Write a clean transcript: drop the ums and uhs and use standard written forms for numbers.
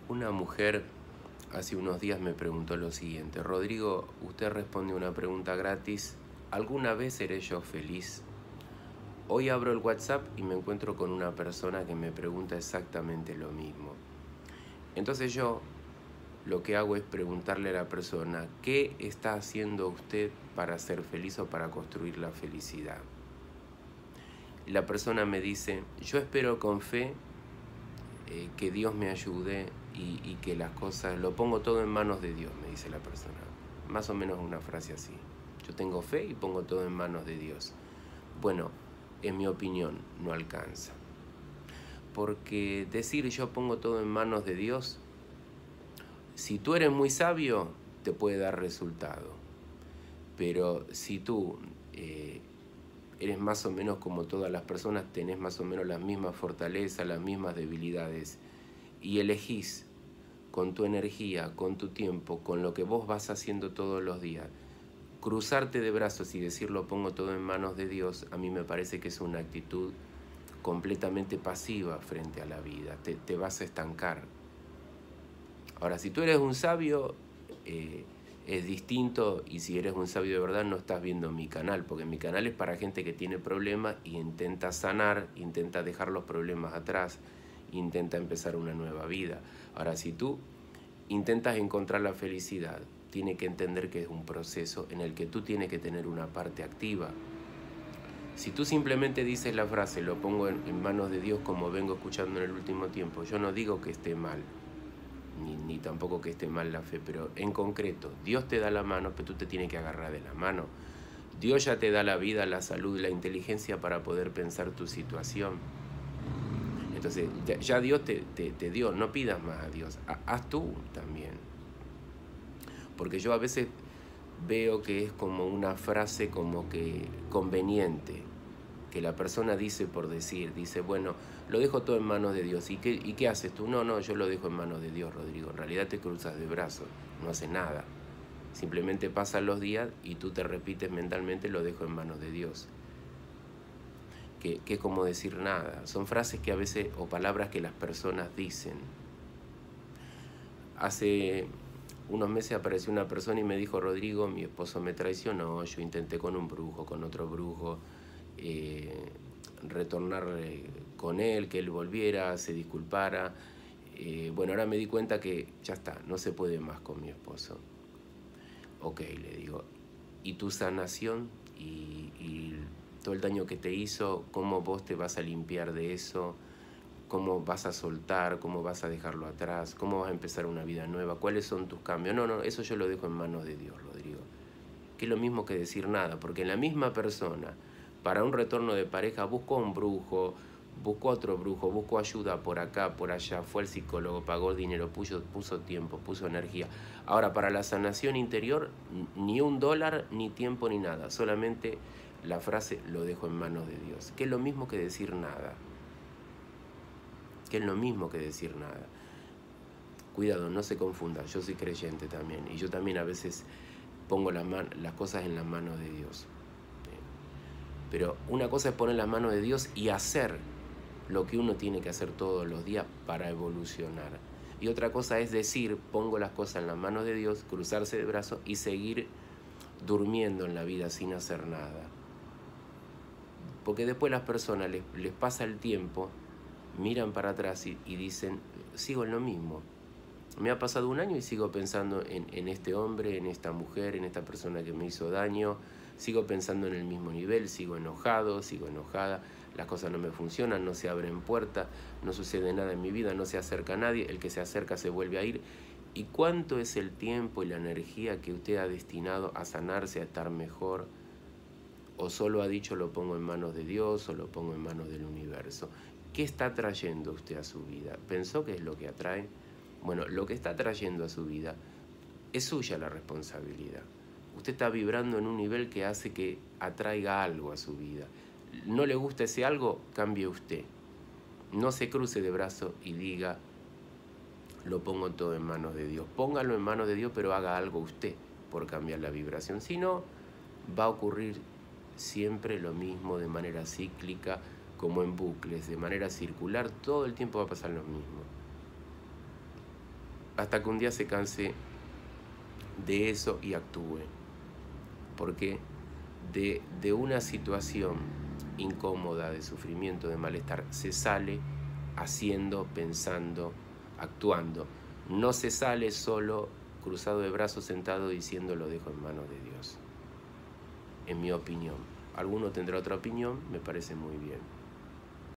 Una mujer hace unos días me preguntó lo siguiente: Rodrigo, usted responde una pregunta gratis, ¿alguna vez seré yo feliz? Hoy abro el WhatsApp y me encuentro con una persona que me pregunta exactamente lo mismo. Entonces yo lo que hago es preguntarle a la persona: ¿qué está haciendo usted para ser feliz o para construir la felicidad? Y la persona me dice: yo espero con fe que Dios me ayude y que las cosas, lo pongo todo en manos de Dios, me dice la persona. Más o menos una frase así. Yo tengo fe y pongo todo en manos de Dios. Bueno, en mi opinión, no alcanza. Porque decir yo pongo todo en manos de Dios, si tú eres muy sabio, te puede dar resultado. Pero si tú eres más o menos como todas las personas, tenés más o menos las mismas fortalezas, las mismas debilidades, y elegís con tu energía, con tu tiempo, con lo que vos vas haciendo todos los días, cruzarte de brazos y decir lo pongo todo en manos de Dios, a mí me parece que es una actitud completamente pasiva frente a la vida, te vas a estancar. Ahora, si tú eres un sabio, es distinto, y si eres un sabio de verdad no estás viendo mi canal, porque mi canal es para gente que tiene problemas y intenta sanar, intenta dejar los problemas atrás, intenta empezar una nueva vida. Ahora, si tú intentas encontrar la felicidad, tiene que entender que es un proceso en el que tú tienes que tener una parte activa. Si tú simplemente dices la frase, lo pongo en manos de Dios, como vengo escuchando en el último tiempo, yo no digo que esté mal, ni tampoco que esté mal la fe, pero en concreto, Dios te da la mano, pero tú te tienes que agarrar de la mano. Dios ya te da la vida, la salud, la inteligencia para poder pensar tu situación. Entonces, ya Dios te dio, no pidas más a Dios, haz tú también. Porque yo a veces veo que es como una frase como que conveniente, que la persona dice por decir, dice, bueno, lo dejo todo en manos de Dios. ¿Y qué haces tú? No, yo lo dejo en manos de Dios, Rodrigo. En realidad te cruzas de brazos, no haces nada. Simplemente pasan los días y tú te repites mentalmente, lo dejo en manos de Dios. Que es como decir nada. Son frases que a veces, o palabras que las personas dicen. Hace unos meses apareció una persona y me dijo: Rodrigo, mi esposo me traicionó, yo intenté con un brujo, con otro brujo, retornar con él, que él volviera, se disculpara. Bueno, ahora me di cuenta que ya está, no se puede más con mi esposo. Ok, le digo, ¿y tu sanación? ¿Y todo el daño que te hizo? ¿Cómo vos te vas a limpiar de eso? ¿Cómo vas a soltar? ¿Cómo vas a dejarlo atrás? ¿Cómo vas a empezar una vida nueva? ¿Cuáles son tus cambios? No, eso yo lo dejo en manos de Dios, Rodrigo. Que es lo mismo que decir nada, porque la misma persona, para un retorno de pareja, buscó un brujo, buscó otro brujo, buscó ayuda por acá, por allá, fue al psicólogo, pagó dinero, puso tiempo, puso energía. Ahora, para la sanación interior, ni $1, ni tiempo, ni nada. Solamente la frase, lo dejo en manos de Dios. Que es lo mismo que decir nada. Que es lo mismo que decir nada. Cuidado, no se confundan, yo soy creyente también, y yo también a veces pongo las cosas en las manos de Dios. Pero una cosa es poner las manos de Dios y hacer lo que uno tiene que hacer todos los días para evolucionar. Y otra cosa es decir, pongo las cosas en las manos de Dios, cruzarse de brazos y seguir durmiendo en la vida sin hacer nada. Porque después las personas les pasa el tiempo, miran para atrás y dicen, sigo en lo mismo. Me ha pasado un año y sigo pensando en este hombre, en esta mujer, en esta persona que me hizo daño. Sigo pensando en el mismo nivel, sigo enojado, sigo enojada. Las cosas no me funcionan, no se abren puertas, no sucede nada en mi vida, no se acerca a nadie. El que se acerca se vuelve a ir. ¿Y cuánto es el tiempo y la energía que usted ha destinado a sanarse, a estar mejor? ¿O solo ha dicho lo pongo en manos de Dios o lo pongo en manos del universo? ¿Qué está trayendo usted a su vida? ¿Pensó que es lo que atrae? Bueno, lo que está trayendo a su vida es suya la responsabilidad. Usted está vibrando en un nivel que hace que atraiga algo a su vida. ¿No le gusta ese algo? Cambie usted. No se cruce de brazos y diga, lo pongo todo en manos de Dios. Póngalo en manos de Dios, pero haga algo usted por cambiar la vibración. Si no, va a ocurrir siempre lo mismo, de manera cíclica, como en bucles, de manera circular. Todo el tiempo va a pasar lo mismo. hasta que un día se canse de eso y actúe. Porque de una situación incómoda, de sufrimiento, de malestar, se sale haciendo, pensando, actuando. No se sale solo cruzado de brazos, sentado diciendo lo dejo en manos de Dios. En mi opinión. Alguno tendrá otra opinión, me parece muy bien.